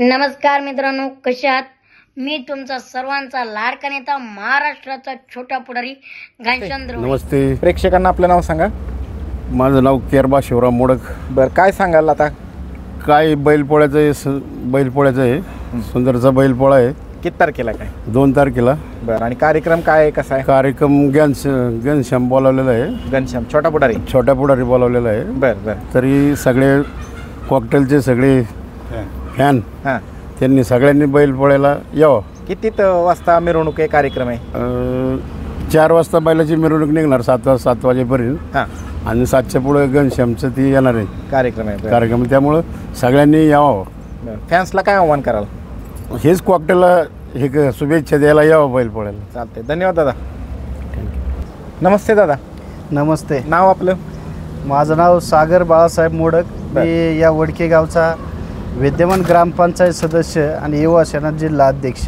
नमस्कार मित्रांनो, कसे आहात? मी तुमचा सर्वांचा लाडका नेता, महाराष्ट्राचा छोटा पुढारी घनश्याम दरोडे. नमस्ते. प्रेक्षकांना आपलं नाव सांगा. माझं नाव केरबा शिवराम मोडक. बरं, काय सांगाल आता? काय बैलपोळ्याचं आहे, सुंदरचा बैलपोळा आहे. किती तारखेला काय? 2 तारखेला. बरं, आणि कार्यक्रम काय आहे, कसा आहे? कार्यक्रम घनश्याम बोलावलेला आहे. घनश्याम छोटा पुढारी, छोट्या पुढारी बोलावलेला आहे. बरं बरं. तरी सगळे कॉकटेलचे सगळे फॅन हां, त्यांनी सगळ्यांनी बैलपोळ्याला यावं. किती वाजता मिरवणूक आहे, कार्यक्रम आहे? 4 वाजता बैलाची मिरवणूक निघणार, 7 वाजेपर्यंत. हां, आणि 7च्या पुढे घनश्यामचं ती येणार आहे कार्यक्रम आहे. बरं. कार्यक्रम. त्यामुळं सगळ्यांनी यावं. बरं, फॅन्सला काय आव्हान कराल? हेच कॉकटेलला शुभेच्छा द्यायला यावं बैलपोळ्याला. चालते, धन्यवाद दादा. नमस्ते दादा. नमस्ते. नाव आपलं? माझं नाव सागर बाळासाहेब मोडक. मी या वडके गावचा विद्यमान ग्रामपंचायत सदस्य आणि युवा सेना जिल्हा अध्यक्ष.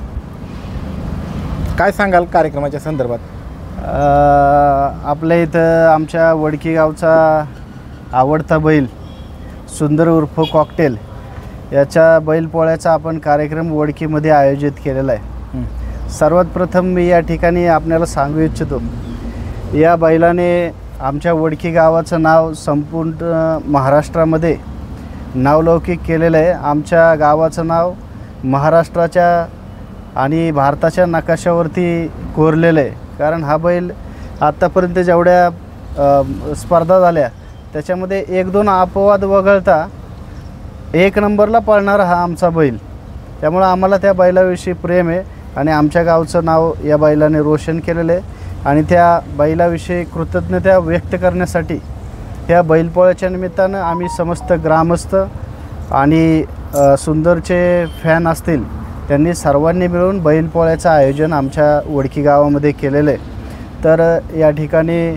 काय सांगाल कार्यक्रमाच्या संदर्भात? आपल्या इथं आमच्या वडके गावचा आवडता बैल सुंदर उर्फ कॉकटेल याच्या बैलपोळ्याचा आपण कार्यक्रम वडकीमध्ये आयोजित केलेला आहे. सर्वात प्रथम मी या ठिकाणी आपल्याला सांगू इच्छितो, या बैलाने आमच्या वडकी गावाचं नाव संपूर्ण महाराष्ट्रामध्ये नावलौकिक केलेलं आहे. आमच्या गावाचं नाव महाराष्ट्राच्या आणि भारताच्या नकाशावरती कोरलेलं आहे. कारण हा बैल आत्तापर्यंत जेवढ्या स्पर्धा झाल्या त्याच्यामध्ये 1-2 अपवाद वगळता 1 नंबरला पळणारा हा आमचा बैल. त्यामुळं आम्हाला त्या बैलाविषयी प्रेम आहे आणि आमच्या गावचं नाव या बैलाने रोशन केलेलं आहे. आणि त्या बैलाविषयी कृतज्ञता व्यक्त करण्यासाठी ह्या बैलपोळ्याच्या निमित्तानं आम्ही समस्त ग्रामस्थ आणि सुंदरचे फॅन असतील त्यांनी सर्वांनी मिळून बैलपोळ्याचं आयोजन आमच्या वडकी गावामध्ये केलेलं आहे. तर या ठिकाणी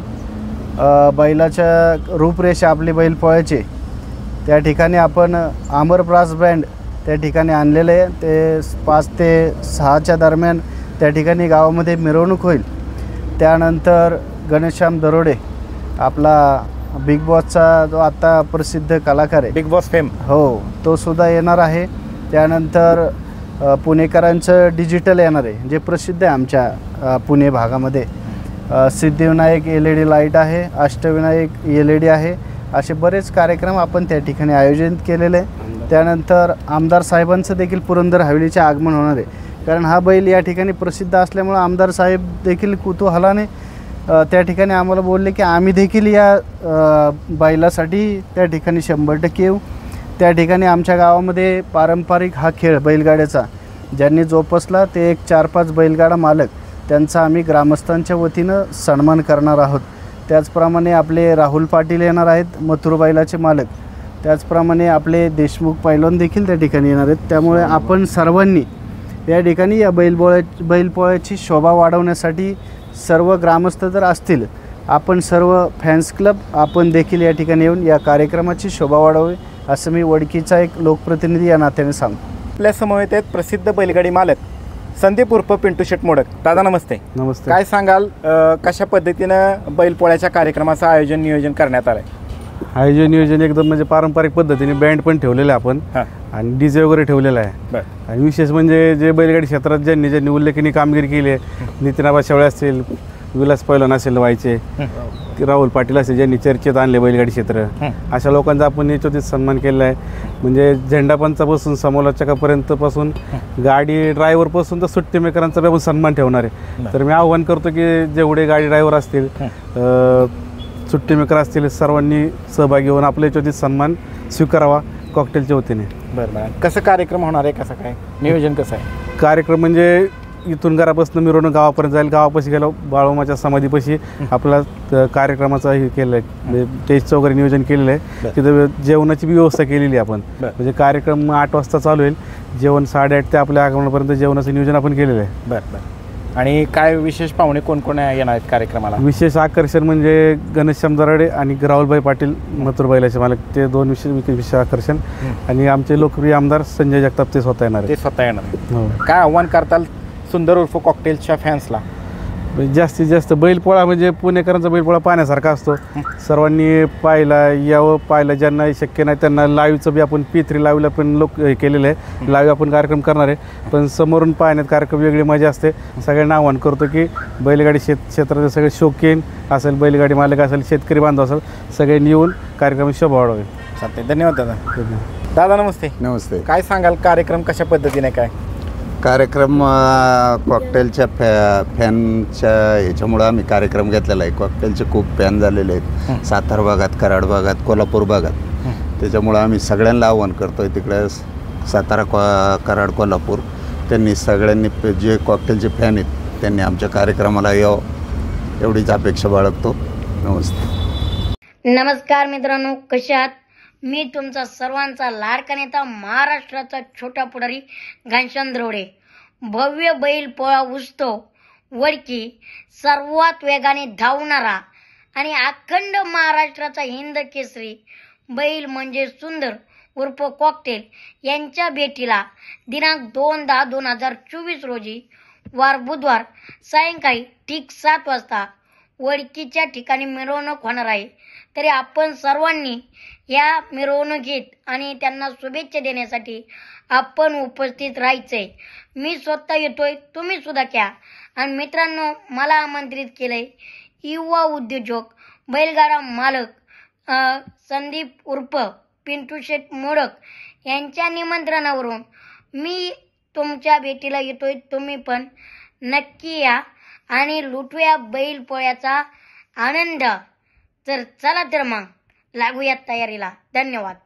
बैलाच्या रूपरेषा आपली बैलपोळ्याची त्या ठिकाणी आपण अमर ब्रास बँड त्या ठिकाणी आणलेलं आहे. ते 5 ते 6च्या दरम्यान त्या ठिकाणी गावामध्ये मिरवणूक होईल. त्यानंतर घनश्याम दरोडे आपला बिग बॉसचा जो आता प्रसिद्ध कलाकार आहे, बिग बॉस फेम, हो, तो सुद्धा येणार आहे. त्यानंतर पुणेकरांचं डिजिटल येणार आहे, जे प्रसिद्ध आहे आमच्या पुणे भागामध्ये. सिद्धिविनायक LED लाईट आहे, अष्टविनायक LED आहे. असे बरेच कार्यक्रम आपण त्या ठिकाणी आयोजित केलेले आहे. त्यानंतर आमदार साहेबांचं देखील पुरंदर हवेलीचे आगमन होणार आहे. कारण हा बैल या ठिकाणी प्रसिद्ध असल्यामुळं आमदार साहेब देखील कुतूहलाने त्या ठिकाणी आम्हाला बोलले की आम्ही देखील या बैलासाठी त्या ठिकाणी 100% येऊ. त्या ठिकाणी आमच्या गावामध्ये पारंपरिक हा खेळ बैलगाड्याचा ज्यांनी जोपासला ते एक 4-5 बैलगाडा मालक त्यांचा आम्ही ग्रामस्थांच्या वतीनं सन्मान करणार आहोत. त्याचप्रमाणे आपले राहुल पाटील येणार आहेत, मथुर बैलाचे मालक. त्याचप्रमाणे आपले देशमुख पैलवान देखील त्या ठिकाणी येणार आहेत. त्यामुळे आपण सर्वांनी या ठिकाणी या बैलपोळ्याची शोभा वाढवण्यासाठी सर्व ग्रामस्थ जर असतील, आपण सर्व फॅन्स क्लब आपण देखील या ठिकाणी येऊन या कार्यक्रमाची शोभा वाढवावी असं मी वडकीचा एक लोकप्रतिनिधी या नात्याने सांगतो. आपल्या समवेत आहेत प्रसिद्ध बैलगाडी मालक संदीप उर्फ पिंटू शेट मोडक. दादा नमस्ते. नमस्ते. काय सांगाल, कशा पद्धतीनं बैलपोळ्याच्या कार्यक्रमाचं नियोजन करण्यात आलं आहे? आयोजन नियोजन एकदम म्हणजे पारंपरिक पद्धतीने बँड पण ठेवलेलं आहे आपण आणि DJ वगैरे ठेवलेला आहे. बरं. आणि विशेष म्हणजे जे बैलगाडी क्षेत्रात ज्यांनी उल्लेखनीय कामगिरी केली आहे, नितीन शेवळे असतील, विलास पैलवान असेल व्हायचे, राहुल पाटील असेल ज्यांनी चर्चेत आणले बैलगाडी क्षेत्र, अशा लोकांचा आपण याच्यात सन्मान केलेला आहे. म्हणजे झेंडापंचापासून समालोचकापर्यंत पासून गाडी ड्रायव्हरपासून तर सुट्टी मेकरांचा पण सन्मान ठेवणार आहे. तर मी आव्हान करतो की जेवढे गाडी ड्रायव्हर असतील, सुट्टी मेकर असतील, सर्वांनी सहभागी होऊन आपल्या याच्यात सन्मान स्वीकारावा कॉकटेलच्या वतीने. बरं. कसं कार्यक्रम होणार आहे, कसं काय नियोजन कसं आहे? कार्यक्रम म्हणजे इथून घरापासून मिरवणूक गावापर्यंत जाईल. गावापाशी गेलो बाळोमाच्या समाधीपाशी आपला कार्यक्रमाचा हे केलं आहे, टेस्टचं वगैरे नियोजन केलेलं आहे. तिथं जेवणाची व्यवस्था केलेली आहे आपण. म्हणजे कार्यक्रम 8 वाजता चालू होईल, जेवण 8:30 ते आपल्या आगमनापर्यंत जेवणाचं नियोजन आपण केलेलं आहे. बरं. आणि काय विशेष पाहुणे कोण कोण येणार आहेत कार्यक्रमाला? विशेष आकर्षण म्हणजे घनश्याम दरोडे आणि राहुलभाई पाटील मथुर बैलाचे मालक, ते 2 विशेष आकर्षण. आणि आमचे लोकप्रिय आमदार संजय जगताप ते स्वतः येणार. ते स्वतः येणार. काय आव्हान करताल सुंदर उर्फ कॉकटेलच्या फॅन्सला? जास्तीत जास्त बैलपोळा म्हणजे पुणेकरांचा बैलपोळा पाहण्यासारखा असतो. सर्वांनी पाहायला ज्यांना शक्य नाही त्यांना लाईव्हचं बी आपण P3 लाईव्हला पण हे केलेलं आहे. लाईव्ह आपण कार्यक्रम करणार आहे, पण समोरून पाहण्यात कार्यक्रम वेगळी मजा असते. सगळ्यांना आवाहन करतो की बैलगाडी क्षेत्राचे सगळे शौकीन असेल, बैलगाडी मालक असेल, शेतकरी बांधव असेल, सगळ्यांनी येऊन कार्यक्रम शोभा वाढवावे. चालते, धन्यवाद दादा. दादा नमस्ते. नमस्ते. काय सांगाल कार्यक्रम कशा पद्धतीने काय कार्यक्रम कॉकटेलच्या फॅनच्या ह्याच्यामुळं आम्ही कार्यक्रम घेतलेला आहे. कॉकटेलचे खूप फॅन झालेले आहेत सातारा भागात, कराड भागात, कोल्हापूर भागात. त्याच्यामुळं आम्ही सगळ्यांना आव्हान करतो आहे तिकडे सातारा, कराड, कोल्हापूर, त्यांनी सगळ्यांनी जे कॉकटेलचे फॅन आहेत त्यांनी आमच्या कार्यक्रमाला यावं एवढीच अपेक्षा बाळगतो. नमस्ते. नमस्कार मित्रांनो, कशा आहात? मी तुमचा सर्वांचा लाडका नेता, महाराष्ट्राचा छोटा पुढारी घनश्याम द्रोडे. भव्य बैल पोळा उत्सव वडकी सर्वात वेगाने धावणारा आणि अखंड महाराष्ट्राचा हिंद केसरी बैल म्हणजे सुंदर उर्फ कॉकटेल यांच्या भेटीला दिनांक 2/10/2024 रोजी वार बुधवार सायंकाळी ठीक 7 वाजता वडकीच्या ठिकाणी मिरवणूक होणार आहे. तरी आपण सर्वांनी या मिरवणुकीत आणि त्यांना शुभेच्छा देण्यासाठी आपण उपस्थित राहायचंय. मी स्वतः येतोय, तुम्ही सुद्धा क्या. आणि मित्रांनो, मला आमंत्रित केलंय युवा उद्योजक, बैलगाडा मालक संदीप उर्फ पिंटू शेठ मोडक यांच्या निमंत्रणावरून मी तुमच्या भेटीला येतोय. तुम्ही पण नक्की या आणि लुटूया बैल पोळ्याचा आनंद. तर चला तर मग लागूयात तयारीला. धन्यवाद.